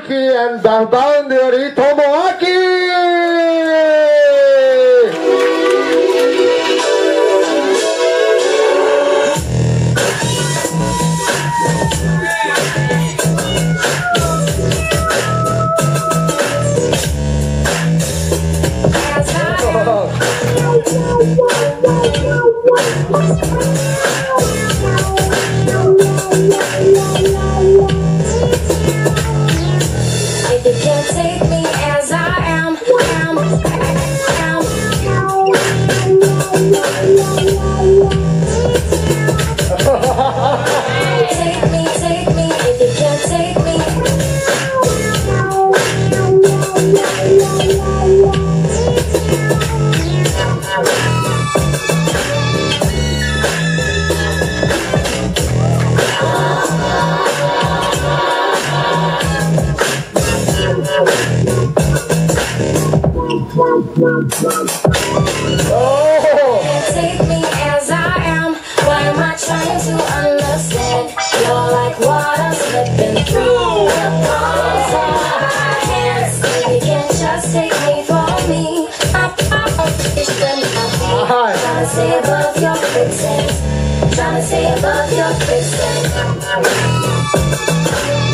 Tomoaki and the boundary Tomoaki! If you can't take me as I am, take me, if you can't take me. Can't take me as I am. Why am I trying to understand? You're like water slipping through the palms of my hands. You can't just take me for me. I'm trying to stay above your quicksand. Trying to stay above your quicksand.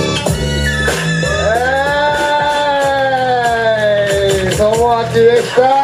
Hey, Tomoaki está.